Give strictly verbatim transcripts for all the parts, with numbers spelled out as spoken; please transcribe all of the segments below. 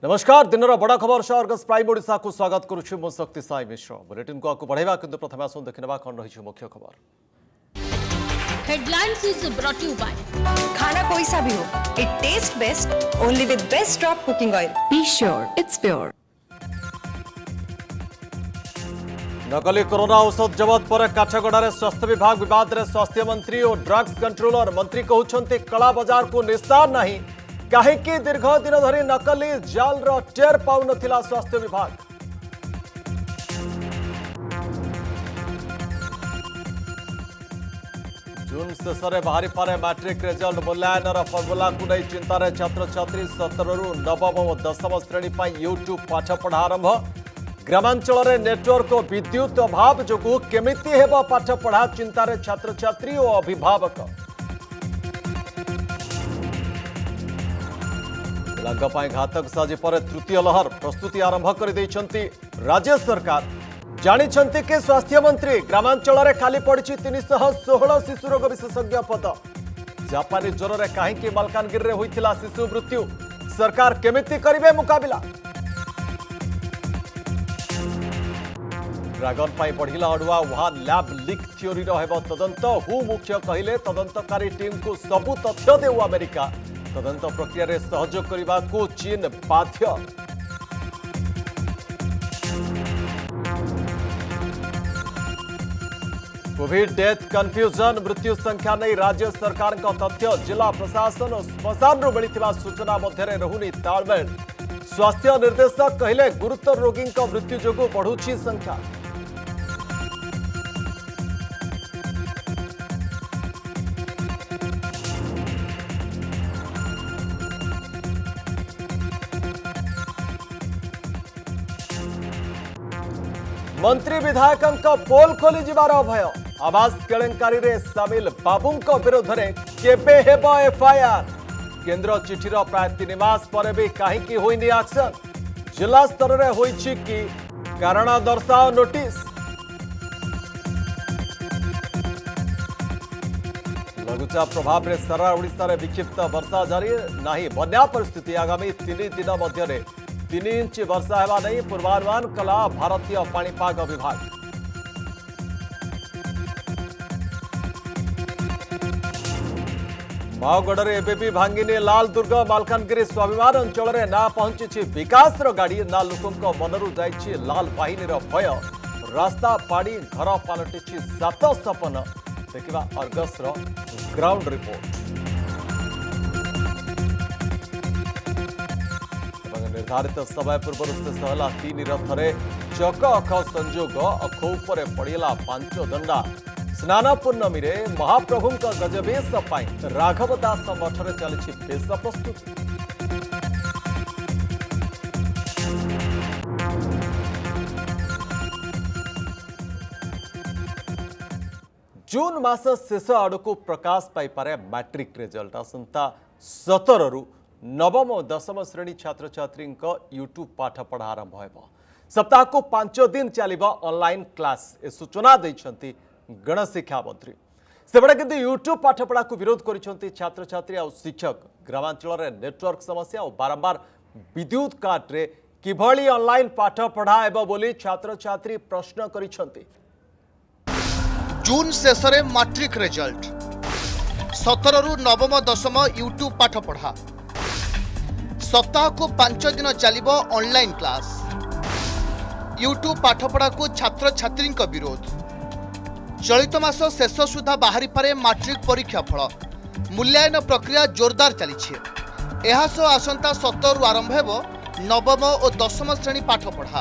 नमस्कार दिन बड़ा खबर अर्गस प्राइम ओडिशा को स्वागत करुछु मो शक्ति साई मिश्र बुलेटिन को आगु बढ़ाइबा किंतु प्रथम आसु देखिनबा कोन रहिछु मुख्य खबर। Headlines is brought you by खाना कोई सा भी हो, it taste best only with best drop cooking oil. Be sure it's pure. नकली कोरोना औषध जबत पर काठगड़ारे स्वास्थ्य विभाग विवाद रे स्वास्थ्य मंत्री और ड्रग्स कंट्रोलर मंत्री कहउछन्ते कला बाजार को निस्तार नहीं कहीं दीर्घ दिन धरी नकली जाल रो टेर पाउ नथिला स्वास्थ्य विभाग। जून शेष में बाहरी पारे मैट्रिक रिजल्ट मूल्यांकन फर्मुला को नहीं चिंतार छात्र छात्री सतर रु नवम और दशम श्रेणी पर यूट्यूब पाठपढ़ा आरंभ। ग्रामांचल में नेटवर्क और विद्युत अभाव जो केमिति हेबो पाठपढ़ा चिंतार छात्र छात्री और अभिभावक। लंगपाई घातक साजी पर तृतीय लहर प्रस्तुति आरंभ कर देइछन्ति राज्य सरकार। जानिछन्ति कि स्वास्थ्य मंत्री ग्रामांचल में खाली पड़ी तीन सौ सोलह शिशु रोग विशेषज्ञ पद। जापानी ज्वर में कहीं मालकानगिरी में होइथिला शिशु मृत्यु सरकार केमिति करिवे मुकाबिला। ड्रागन पाई बढ़िला अड़ुआ वुहान लैब लीक थ्योरी हेबो तदंत। हु मुख्य कहिले तदंतकारी टीम को सबु तथ्य देउ अमेरिका। तदंत प्रक्रिया रे सहयोग करने को चीन बाध्य। कोविड डेथ कन्फ्यूजन मृत्यु संख्या नहीं राज्य सरकार का तथ्य। जिला प्रशासन और श्मशान मिलता सूचना मध्य रहुनी तालमेल। स्वास्थ्य निर्देशक कहले गुरुतर रोगी मृत्यु जो बढ़ुची संख्या। मंत्री विधायकों पोल खोली जीवार भय। आवास केलेंकारी रे सामिल बाबू विरोध में केबे हेबो एफआईआर। केंद्र चिठीर प्राय तीन मास पर भी कहीं होइनी एक्शन। जिला स्तर में होइछि कि कारण दर्शाओ नोटिस। लघुचाप प्रभाव में सारा ओडिशा रे विक्षिप्त वर्षा जारी नहीं बन्या परिस्थिति आगामी तीन दिन मध्य तीन इंच वर्षा हेबा नहीं पूर्वानुमान कला भारतीय पाणीपाग विभाग। माओगढ़ एबे भी भांगिनी लाल दुर्ग मालकानगिरी स्वाभिमान अंचल में ना पहुंची विकास गाड़ी ना लोकों मनरू जाइछि लाल बाहिनी भय। रास्ता पाड़ी घर पलटि सात सपन। देखा अर्गस ग्राउंड रिपोर्ट। निर्धारित समय पूर्व शेष है तीन रथरे चक अख संजोग। अख उपर पड़ेगा पांच दंडा। स्नान पूर्णमी रे महाप्रभु गजवेश राघव दास मठरे चली बेश प्रस्तुति। जून मास शेष आड़क प्रकाश पाइपे मैट्रिक रिजल्ट। आसंता सतर रु नवम और दशम श्रेणी छात्र छात्री यूट्यूब पाठपढ़ा आरंभ हो। सप्ताह को पांच दिन चलिबा ऑनलाइन क्लास ए सूचना देइछन्ति गणशिक्षा मंत्री। सेबडे किंतु यूट्यूब पाठपढ़ा को विरोध करिछन्ति छात्र छात्री और शिक्षक। ग्रामांचल रे नेटवर्क समस्या और बारंबार विद्युत काट रे किभली ऑनलाइन पाठपढ़ा हेबो बोली छात्र छात्री प्रश्न करिछन्ति। जून शेष रे मैट्रिक रिजल्ट। सतर रु नवम दशम यूट्यूब पाठपढ़ा। सप्ताह को पांच दिन चलिबो ऑनलाइन क्लास। यूट्यूब पाठपढ़ा को छात्र छात्री विरोध। चलित मास शेष सुधा बाहरी पारे मैट्रिक परीक्षा फल। मूल्यांकन प्रक्रिया जोरदार चली। आसंता सतर रु आरंभ हेबो नवम और दशम श्रेणी पाठपढ़ा।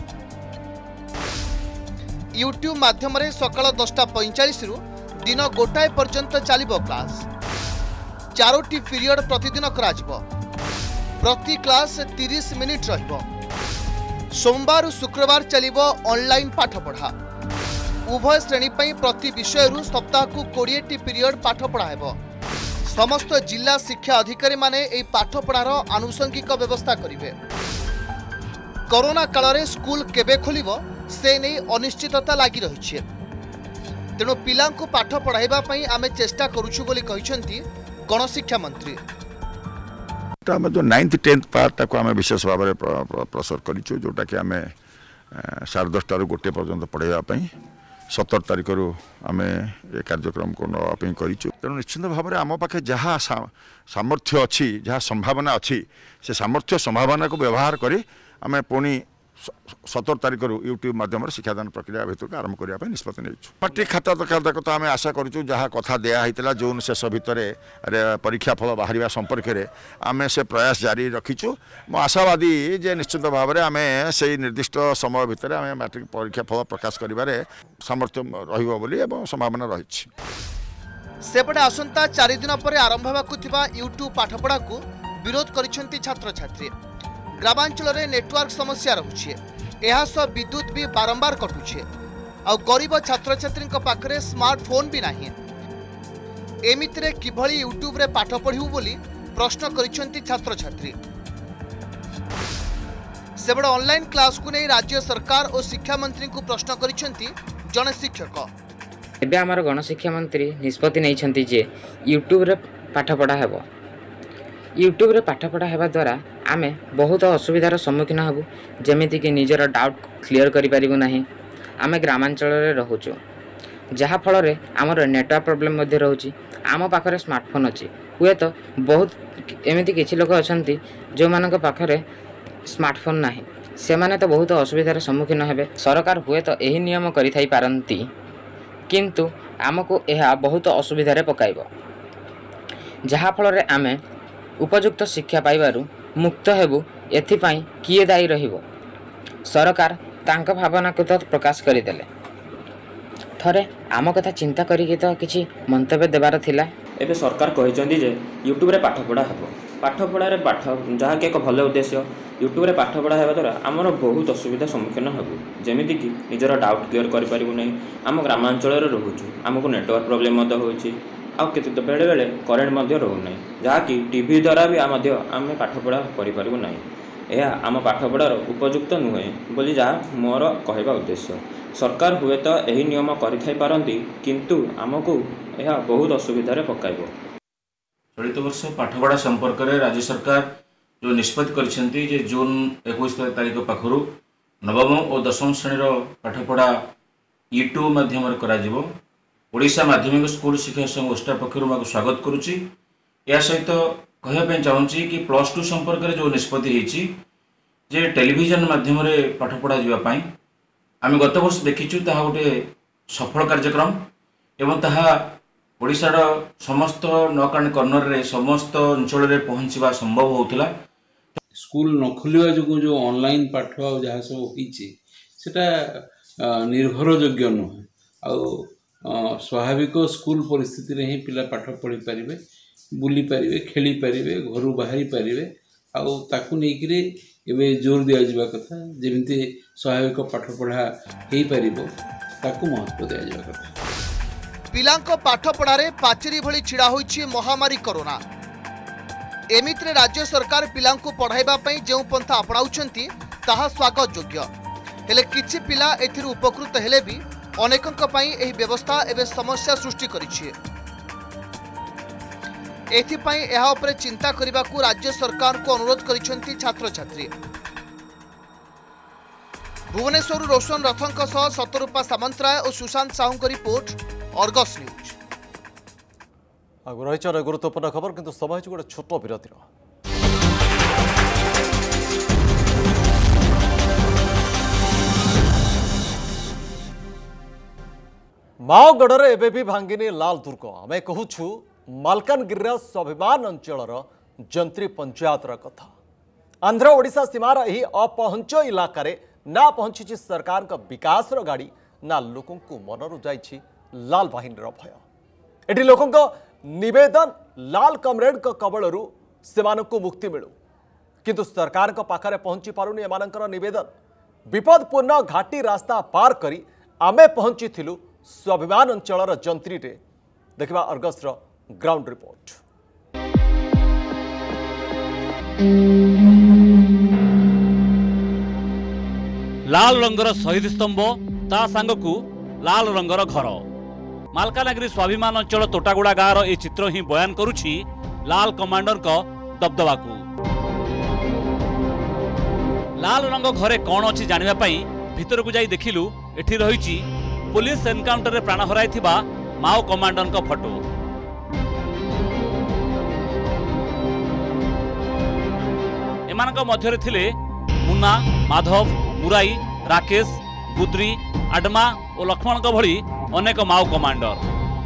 यूट्यूब माध्यम सकाल दसटा पैंचाश रु दिन गोटाए पर्यंत चलिबो क्लास। चारोटी पीरियड प्रतिदिन कराजिबो। प्रति क्लास तीस मिनिट रहिबो। सोमवार शुक्रवार चलिबो ऑनलाइन पाठपढ़ा। उभय श्रेणी पई प्रति विषय रु सप्ताह को बीस टी पीरियड पाठपढ़ा हेबो। समस्त जिला शिक्षा अधिकारी माने एई पाठपढ़ार आनुषंगिक व्यवस्था करिवे। कोरोना काल रे स्कूल केबे खोलिबो से नै अनिश्चितता लागि रहिछि। तेणु पिलांको पाठ पढ़ाइबा पई आमे चेष्टा करूछु बोली कहिसेंती गणशिक्षा मंत्री। आम जो नाइन्थ टेन्थ पार्टा को आम विशेष भाव में प्रसर करूँ जोटा कि आम साढ़े दसटा रू गोटे पर्यंत पढ़ाई सतर तारीख रू आम ये कार्यक्रम को नापी करूँ तेणु निश्चित भाव में आम पाखे जहाँ सामर्थ्य अच्छी जहाँ संभावना अच्छी से सामर्थ्य संभावना को व्यवहार करी आम पुणी सतर तारीख रू यूट्यूब माध्यम शिक्षादान प्रक्रिया भर आरंभ करने निष्पत्ति नहीं मैट्रिक खाता खाता तो आम आशा करूँ जहाँ कथा दिया जून शेष भितर परीक्षा फल बाहर संपर्क में आम से प्रयास जारी रखीचु मो आशावादी जे निश्चित भाव में आम से निर्दिष्ट समय भितर आम मैट्रिक परीक्षा फल प्रकाश कर सामर्थ्य रही संभावना रही सेपटे आसंता चार दिन पर आरंभ होगा यूट्यूब पाठपढ़ा को विरोध कर छात्र छात्री ग्रामांचल में नेटवर्क समस्या रहुछे एहासह विद्युत भी बारंबार कटुछे आ गरीब छात्र छात्री पाखरे स्मार्टफोन भी नाही एमितिरे किभली यूट्यूब रे पाठ पढ़िबु बोली प्रश्न करिसेंती छात्र छात्री सेबड ऑनलाइन क्लास को नहीं राज्य सरकार और शिक्षा मंत्री को प्रश्न करिसेंती जने शिक्षक एबे हमर गणशिक्षा मंत्री निष्पत्ति नै छंती जे यूट्यूब रे पाठ पढ़ा हेबो यूट्यूब रे पाठ पढ़ा हेबा द्वारा आमे बहुत असुविधार सम्मुखीन हेबु जेमिति कि निजर डाउट क्लियर करि परिबु नाही आमे ग्रामांचल रे रहूचु जहा फल रे हमर नेटवर्क प्रॉब्लम मध्ये रहूची आम पाखरे स्मार्टफोन अछि हुए तो बहुत एमिति किछि लोक अछंती जो मानक पाखरे स्मार्टफोन नाही से माने तो बहुत असुविधार सम्मुखीन हेबे सरकार हुए तो एही नियम करि थाई पारंती किंतु आमको यह बहुत असुविधारे पकाइब जहा फल रे आमे उपयुक्त शिक्षा पाइबारु मुक्त हेबु एथिपाई किए दायी रहिबो सरकार तांक भावना को तो प्रकाश करदेले थरे आम कथा चिंता करिके तो किछि मंतव्य देबार थिला एबे सरकार कहिसंदी जे यूट्यूब रे पाठ पढ़ा हेबो पाठ पढ़ा रे पाठ जहा के एक भल उद्देश्य यूट्यूब रे पाठ पढ़ा हेबा द्वारा आमर बहुत असुविधा सम्मुखीन हेबु जेमिति कि निजर डाउट क्लियर करि परिबु नै आम ग्रामांचल रे रहूछु हमको नेटवर्क प्रॉब्लम मत होउछि आ केते बेले बेले करेंट मध्य रहू नै जहाँकि टीवी द्वारा भी आम पाठ पढ़ा करूँ ना यह आम पाठपढ़ार उपयुक्त नुहे बोली जहाँ मोर कहवा उद्देश्य सरकार हुए तो यही नियम करती किंतु आमको यह बहुत असुविधा पकाइब चलित वर्ष पाठपढ़ा संपर्क में राज्य सरकार जो निष्पत्ति करछंती जे जून इक्कीस तारीख पाखु नवम और दशम श्रेणी पाठपढ़ा यूट्यूब माध्यम करा ओडिशा माध्यमिक स्कूल शिक्षा संघ ओस्टा पक्षर स्वागत करुच्ची या सहित कहवाई चाहूँगी कि प्लस टू संपर्क में जो निष्पत्ति होती जे टेलीविजन माध्यम पाठ पढ़ा जावाई आम गत वर्ष देखीचु ता गोटे सफल कार्यक्रम एवं ताहा ओडिशार समस्त नकान कर्नर रे समस्त अंचल रे पहुँचवा संभव होता स्कूल न खोलिया जो जो ऑनलाइन पाठ जहाँ सब होता निर्भरयोग्य नुहे आ स्वाभाविक स्कूल परिस्थिति रे ही पिला पाठ पढ़ी पारिबे बुली पारिबे खेली पारिबे घर बाहरी पारिबे आउ ताकू नेकिरे एबे जोर दिया जिबा कथा जेमिति स्वाभाविक पाठ पढ़ा हेई पारिबो ताकू महत्व दिया जिबा कथा पिलांको पाठ पढ़ारे पाचेरी भली छिड़ा होईछि महामारी कोरोना एमित्रे राज्य सरकार पिलांको पढ़ाइबा पई जेउ पंथा अपनाउछंती ताहा स्वागत योग्य हेले किछि पिला एथिरु उपकृत हेले भी अनेकंक पई एही व्यवस्था एबे समस्या सृष्टि करिछि एथिपाई एहा उपरे चिंता करिबाकू राज्य सरकार को अनुरोध करिसेंती छात्र छात्री भुवनेश्वर रोशन रथंक सह सतरूपा सामंतराय और सुशांत साहू को रिपोर्ट अर्गस न्यूज आगु रही गुरुत्वपूर्ण खबर किंतु समय गोटे छोट विरतिर माओगढ़ एबे भी भांगिनी लाल दुर्ग आमे कहूछु मालकानगिरी स्वाभिमान अंचल जंत्री पंचायत कथा आंध्र ओडिशा सीमार यही अपहंच इलाकार ना पहुंची सरकार का विकास गाड़ी ना लोकों को मनरु जाइछि लाल बाहिनी भय एटी लोकों निवेदन लाल कमरेड कबलरू सेमानकु मुक्ति मिलू किंतु सरकार का पाखरे पहुंची पारुनी एमानकर निवेदन विपदपूर्ण घाटी रास्ता पार करी आमे पहुंची थिलु स्वाभिमान अंचल जंत्री रे देखिबा अर्गस ग्राउंड रिपोर्ट लाल रंगर शहीद स्तंभ ता सांगकु लाल रंगर घर मालकानगिरी स्वाभिमान अंचल तोटागुड़ा गाँव ए चित्र ही बयान करुछि लाल कमांडर को दबदबा को लाल रंग घरे कौन अच्छी जानिबा पई भितर को जाई देखिलु एठी रहिछि पुलिस एनकाउंटर रे प्राण हराइथिबा माओ कमांडर का फोटो। एमानक मध्यरे थिले मुन्ना, माधव, मुराई, राकेश, गुद्री, आडमा और लक्ष्मण भली अनेक माओ कमांडर।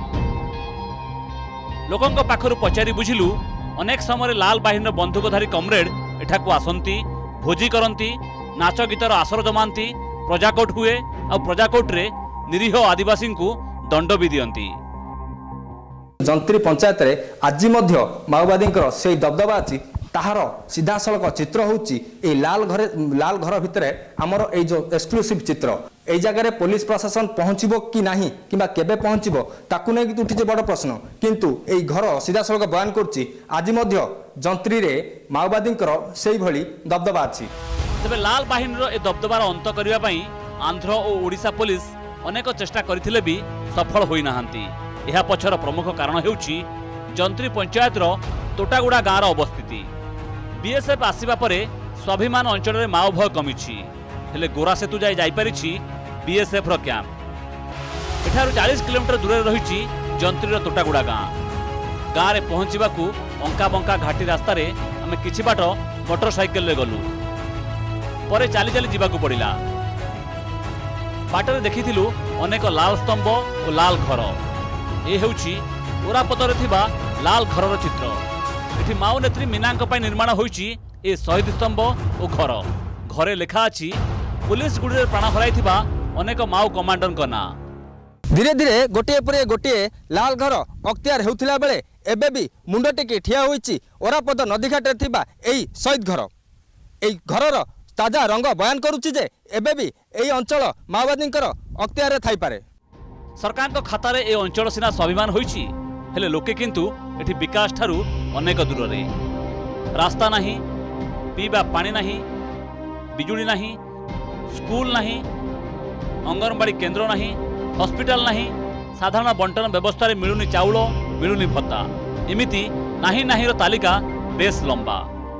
लोकंक पाखरु पचारि बुझिलु अनेक समय लाल बाहिनीर बंधुकधारी कमरेड एठाकू आसंती, भोजी करंती, नाच गीतर आसर जमांती, प्रजाकोट हुए और प्रजाकोट रे निरीह आदिवासी को दंड भी दियंती। जंत्री पंचायत रे आज मध्य माओवादी से दबदबा अच्छी ताहार सीधासलख चित्र होची ए लाल घरे लाल घर भितर आमर ए जो एक्सक्लूसिव चित्र ए जगह पुलिस प्रशासन पहुँचब कि नहीं किंबा केबे पहुँचब ताकू नहीं कि उठी बड़ प्रश्न किंतु ए घर सीधासलख बयान करछि आज मध्य जंत्री रे माओवादी से भली दबदबा अच्छी। तेबे लाल बाहिनीर ए दबदबार अंत करबा पई आंध्र और ओडिशा पुलिस अनेक चेष्टा करथिले भी सफल होई नाहंती। एहा पछर प्रमुख कारण हेउछि जंत्री पंचायत रो तोटागुड़ा गाँव रो अवस्थिति। बीएसएफ आसिबा परे स्वाभिमान अंचल रे माओ भय कमिछि हेले गोरा सेतु जाय जाई परिछि बीएसएफ रो कैंप। एठारु चालीस किलोमीटर दूर रहिछि जंत्री रो तोटागुड़ा गाँ। गाँव रे पहुँचबाकू अंका बंका घाटी रास्ता रे आमे किछि बाट मोटरसाइकेल रे गलु परे चाली चाली जीवाकू पड़िला। बाटरे देखिथिलु अनेक लाल स्तंभ और लाल घर। ए हेउछि ओरापदरे थिबा लाल घरर चित्र। एठी माओ नेत्री मीनांक पई निर्माण होईछि ए शहीद स्तंभ और घर। घरे लेखा अछि पुलिस गुडीरे प्राण हराइथिबा अनेक माओ कमांडर का ना। धीरे धीरे गोटे पर गोटे लाल घर अख्तियार होउथिला बेले एबे भी मुंड टेकी ठिया होईछि ओरापद नदी घाटे थिबा एई शहीद घर। एई घरर ताजा रंग बयान करुछि जे एबे भी एई अंचल माओवादी अख्तियार रे थाई पारे। सरकार को खाता रे ए अंचल सिना स्वाभिमान होईछि हेले लोके किंतु एठी विकास ठारू अनेक दूर रे। रास्ता नहीं, पीबा पानी नहीं, बिजुली नहीं, स्कूल नहीं, अंगनवाड़ी केंद्र नहीं, हॉस्पिटल नहीं, साधारण बंटन व्यवस्था रे मिलुनी चाउल मिलुनी भत्ता एमिति नाही नाही रो तालिका बेस लंबा।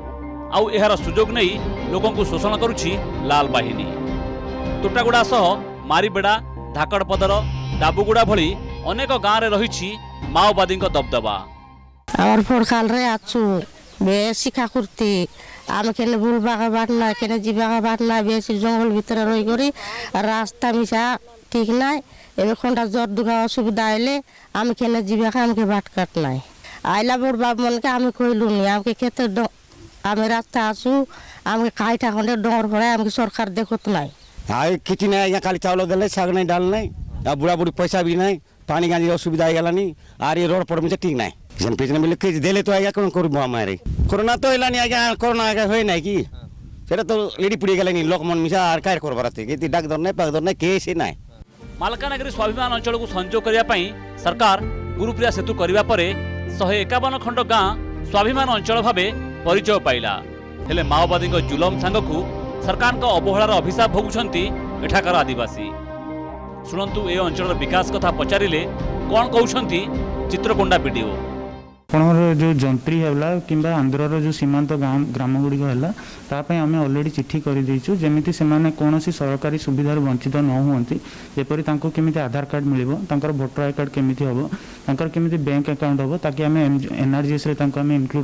आउ एहार सुजोग नहीं लोकों को शोषण करुछि लाल बाहिनी। तोटागुड़ा सह मारीबेड़ा, धाकड़पदर, डाबुगुड़ा भली अनेक गाँव रे रहिछि माओवादी दबदबा। आमर फड़खाल रे आछु बेसी खाकुरती आम केने बुलबा का बाट ना केने जीवा का बाट ना बेसी जंगल भीतर रही करी रास्ता मिसा ठीक ना एमे खंडा जर दुगा असुविधा आइले आम केने जीवा का हमके बाट काट ना आइला बड़ बाप मन के आम कहलु नि आम के खेत आम रास्ता आसु आम खाइटा खंडे डर पड़े आम सरकार देखत ना हाय किछि ना या खाली चावल देले साग नहीं डाल नहीं आ बुढ़ा बुढ़ी पैसा भी नहीं पानी गांधी असुविधा आईगलानी आर ये रोड पर मुझे ठीक ना जेन पेजने मिले के देले तो आइगा कोन करबो हमारे कोरोना तो हेलानी आइगा कोरोना आइगा होय नै कि सेटा तो लेडी पुड़ी गेलानी लोक मन मिसा आर काय करबराते कि डाक्टर नै पागदर नै केस नै। मालकानगिरी स्वाभिमान अंचल को संजोग करिया पई सरकार गुरुप्रिया सेतु करिवा परे एक सौ इक्यावन खंड गाँ स्वाभिमान अंचल भाबे परिचय पाइला हेले माओवादी जुलम सांगकू सरकार अवहेलार अभिशाप भोगुछंती एठाकार आदिवासी। शुणु ए अंचल विकास कथा पचारे कौन कहते चित्रकोंडा वीडियो आपणर जो जंत्री है कि आंध्रर जो सीमांत ग्राम गुड़िक है आम अलरेडी चिठी करदेचु जमी से कौन सरकारी सुविधार वंचित न हुंती जेपरी केमी आधार कार्ड मिल भोटर आई कार्ड केमी हम केमी बैंक अकाउंट हम ताकि आम एनआरजीएस इनक्लूड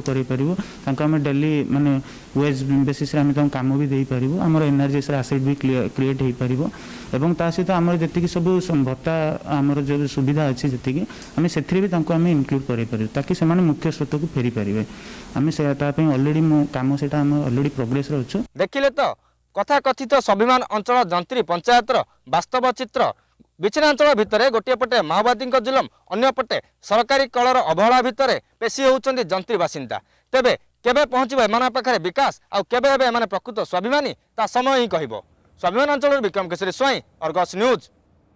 कर डेली माने वेज बेसिस कम भी दे पारू आम एनआरजीएस आसेट भी क्रिएट हो पार एवं ता सहित आम जी सब भत्ता आमर जो सुविधा अच्छी जी आम से भी इनक्लूड कर ताकि से मुख्य स्रोत को फेरी पारे आम से अलरेडी मो काम से अलरेडी प्रोग्रेस अच्छु। देखिले तो कथा कथित स्वाभिमान अंचल जंत्री पंचायत वास्तव चित्र विच्छिन्नांचल भितर गोटे पटे माओवादी जुलम अन्य पटे सरकारी कलर अवहेला भितर पेशी होउछन्ती जंत्री बासिंदा। तेबे केबे पहुँचब एमान पाखरे विकास आउ केबे हेबे एमान प्रकृत स्वाभिमानी ता समय ही कहबो। Swabhiman Anchal Bikram Keshari Swain Argus news.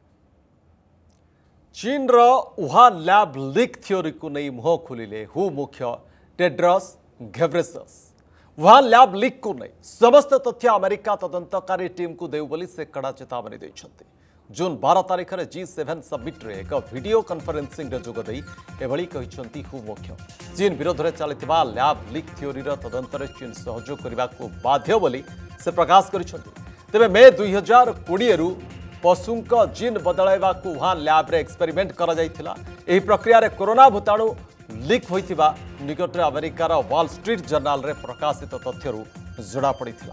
चीन रो वुहान लैब लीक थ्योरी को नहीं मुह खोलिले हु मुख्य Tedros Ghebreyesus. Wuhan lab leak को नहीं समस्त तथ्य अमेरिका तदंतकारी टीम को देउ बोली से कड़ा चेतावनी दैछन्ती। जून बारह तारिख में जी सेवेन समिट रे एक वीडियो कॉन्फ्रेंसिंग रे जोग देई एभली कहिसन्ती हु मुख्य चीन विरोध में चलता लैब लीक थ्योरी तदंत चीन सहयोग करने को बाध्य बोली से प्रकाश करिसेंति। तेबे मे दुई हजार कोड़े रु पशुंक जीन बदलाइबा को वुहान लैब रे एक्सपेरिमेंट करा जाइथिला। एही प्रक्रिया रे कोरोना भूताणु लीक होइथिबा निकटरे अमेरिकार वॉल स्ट्रीट जर्नल रे प्रकाशित तथ्यरु जड़ा पड़िथिला।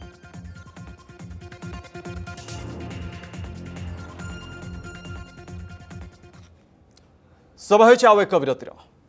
समय होइछ आउ एक विरतिर।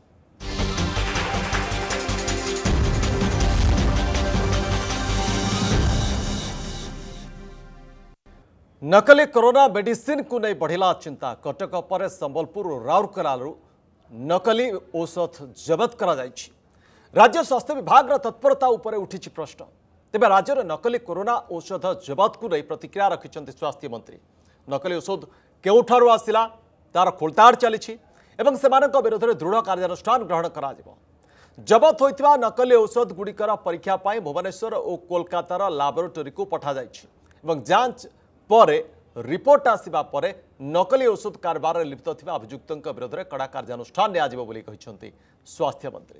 नकली कोरोना मेडिसिन को नहीं बढ़िला चिंता। कटक पर संबलपुर राउरकेलारू नकली औषध जबत करा जाइछि। राज्य स्वास्थ्य विभाग तत्परता उपरे उठिछि प्रश्न। तेबे राज्य में नकली कोरोना औषध जबत को नहीं प्रतिक्रिया रखिछन्ति स्वास्थ्य मंत्री। नकली औषध केउठारू आसिला तार खोलताड़ चली एवं सेमानक विरोध में दृढ़ कार्यानुष्ठान ग्रहण करा जिवो। जबत होइतिबा नकली औषध गुड़िकर परीक्षा पाई भुवनेश्वर और कोलकातार लैबोरेटरी को पठा जाइछि एवं जांच परे रिपोर्ट आसिबा परे नकली औषध कारबार लिप्त थिबा अभियुक्तों विरोध में कड़ा कार्यानुष्ठान नियाजिबो बोली कहिसंती स्वास्थ्य मंत्री।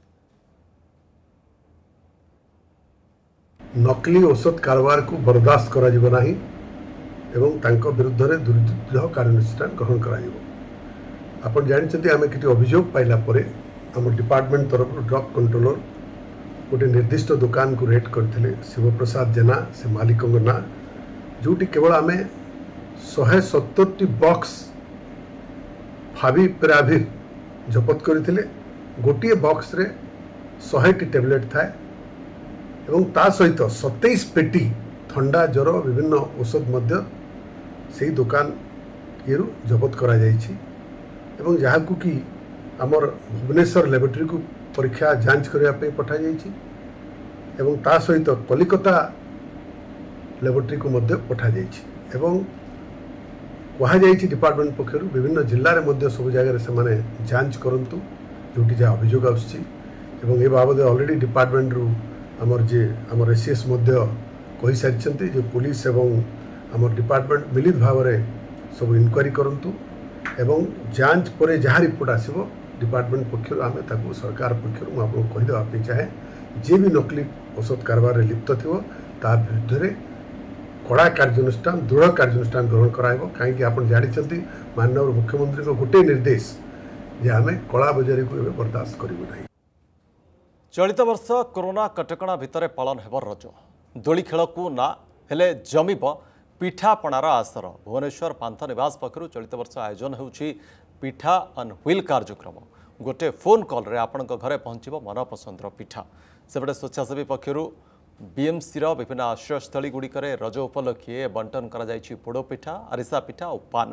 नकली औषध कारबार को बर्दाश्त करा जिवो नाही एवं तांको विरुद्ध रे दुर्दृढ़ कार्यानुष्ठान ग्रहण करा जिवो। आपण जानिछंती आमे किति अभियोग पाइला परे हम डिपार्टमेंट तरफ ड्रग कंट्रोलर गोटे निर्दिष्ट दुकान को रेड करथिले। शिवप्रसाद जेना से मालिकंग ना जोटी केवल आमे शहे सत्तर बॉक्स फावी पेराभिर जपत करथिले। गोटे बॉक्स रे शहे टी टैबलेट थाए एवं ता सहित सत्ताईस पेटी ठंडा ज्वर विभिन्न औषध मध्य से दुकान ये जबत करा जाइछि एवं जहाँ को कि आमर भुवनेश्वर लैबोरेटरी को परीक्षा जांच करने पठा जाइछि एवं ता सहित कलिकता लैबोरेटरी को मध्य पठा जाइछि एवं कहा जाइछि डिपार्टमेंट पक्षर विभिन्न जिले में मध्य सब जगह से माने जांच करंतु जोटी जहाँ अभियोग आसुछि एवं ए बाबद ऑलरेडी डिपार्टमेंट रु आमर जे आमर एसीएस मध्य कहि सारिछन्ति जे पुलिस एवं आमर डिपार्टमेंट मिलित भाव में सब इनक्वारी करंतु एवं जांच पर जहाँ रिपोर्ट आसो डिपार्टमेंट पक्षर आम ताकू सरकार पक्षर मुझे आपको कहीदेवाई चाहे जे भी नकली औषध कारबार लिप्त थो ता विरुद्ध में कड़ा कार्यानुष्ठान दृढ़ कार्यानुष्ठान ग्रहण कराइब। कहीं आप जानते माननीय मुख्यमंत्री को गोटे निर्देश जे आम कला बजारी को बर्दाश्त करूँ ना। चलित वर्ष कोरोना कटकणा भितर पालन हेब रज दोली खेल को ना हेले जमिब पिठापणार आसर। भुवनेश्वर पांथ निवास पक्षर चलित वर्ष आयोजन होउछि पिठा अन व्हील कार्यक्रम। गोटे फोन कॉल रे आपण घरे पहुँच मनपसंद पिठा। सेपटे स्वेच्छासेवी पक्षर बीएमसी विभिन्न आश्रयस्थली गुड़िक रज उपलक्षे बंटन करा जाइछि पोड़ पिठा आरिसा पिठा और पान।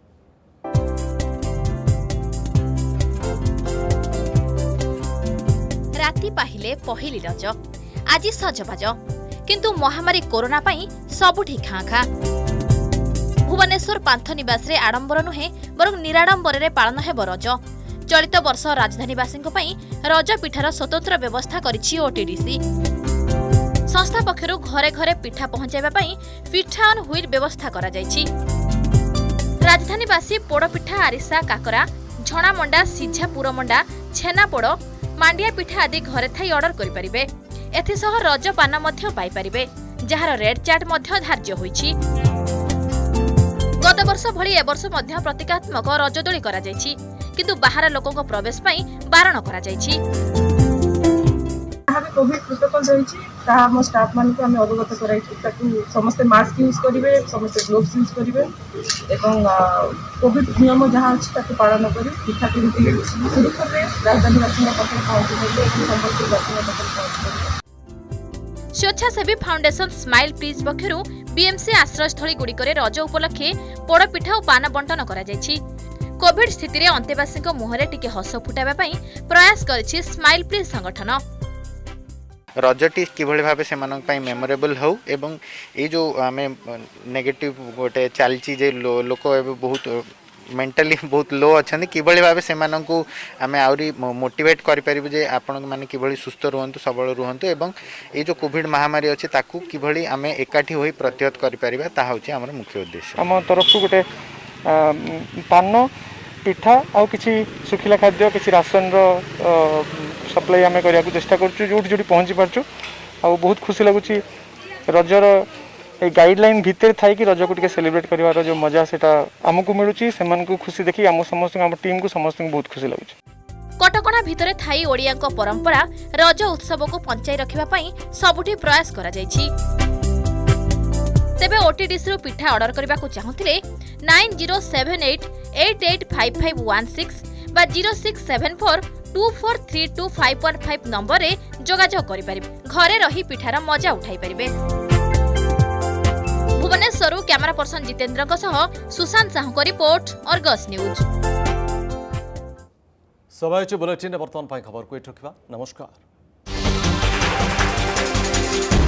राति पाहिले पहिली रज आज सजबाज किंतु महामारी कोरोना पाई सबुठी खाँ खाँ। भुवनेश्वर पांथ निवास रे आडंबर नुहे बरं निराडंबर रे पालन हेब रज। चलित वर्ष राजधानीवासी रज पिठार स्वतंत्र व्यवस्था करिछि ओटीडीसी। संस्था पक्षरु घरे घरे पिठा पहुंचाइबा पई पिठा ऑन व्हील व्यवस्था करा जाइछि। राजधानीवासी पोड़ पिठा आरिसा काकरा झणा मंडा सिझा पुरमंडा छेना पोड़ मांडिया पिठा आदि घरे थाई ऑर्डर करि परिबे। एथिसह रज पान मध्य पाई परिबे जहार रेड चार्ट मध्य धार्य होइछि। गत वर्ष भली ए वर्ष मध्य प्रतीकात्मक रजदोली करा जाइछि किंतु बाहर लोकक प्रवेश पई बारण करा जाइछि। जहाँ कोविड प्रोटोकॉल रही हम स्टाफ मान को अवगत कराई समस्त मास्क यूज करेंगे समस्त ग्लोव्स यूज करेंगे कोविड नियम जहाँ अच्छी पालन कर पिठा केमती सुरक्षित राजधानीवासी स्वेच्छासेवी फाउंडेशन स्माइल प्लीज पक्षरु बीएमसी आश्रयस्थली गुड़िक रज उपलक्षे पोड़ पिठा और पान बंटन करा जाइछि। कोविड स्थिति रे अंतेवासी मुहरे टिके हस फुटाइबा पई प्रयास करिछि स्माइल प्लीज संगठन। रजटी किभଳି भाबे सेमान पई मेमोरेबल हो एवं ए जो आमे नेगेटिव गोटे चलची जे लोक एबे बहुत मेंटली बहुत लो अच्छा किभଳି भाबे सेमान को आमे आउरी मोटिवेट करि परिबे जे आपण माने किभଳି सुस्थ रहंतु सबल रहंतु एवं ए जो कोविड महामारी अछि ताकू किभଳି आमे एकाठी होई प्रतिहत करि परिबा ता होछि हमर मुख्य उद्देश्य। हम तरफ गोटे पान पिठा आउ किसी सुखिला खाद्य किसी राशन सप्लाई आम करने चेष्टा करूँ जोटी जोटी पहुँची पार्चु आ बहुत खुशी लगुच रजर ए गाइडलाइन भितर थाई कि रज को टिके सेलिब्रेट करिवार जो मजा सेटा हमकु मिलुची सेमान को खुशी देखि हम समस्त हम टीम को समस्त को बहुत खुशी लागुची। कटकणा भितर थाई ओडिया परंपरा रज उत्सव को पंचाई रखिबा पई सबुठी प्रयास करा जायछि। तेबे ओटीडीसी रो पिठा ऑर्डर करबा को चाहुतिले nine zero seven eight eight eight five five one six बा zero six seven four two four three two five one five number रे जोगाजोग करि परिबे। घरे रही पिठार मजा उठाई परिबे। भुवनेश्वर कैमरा पर्सन जितेंद्र को सह सुशांत साहू को रिपोर्ट अर्गस न्यूज। समय बुलेटिन बर्तमान खबर को एठ रखा। नमस्कार।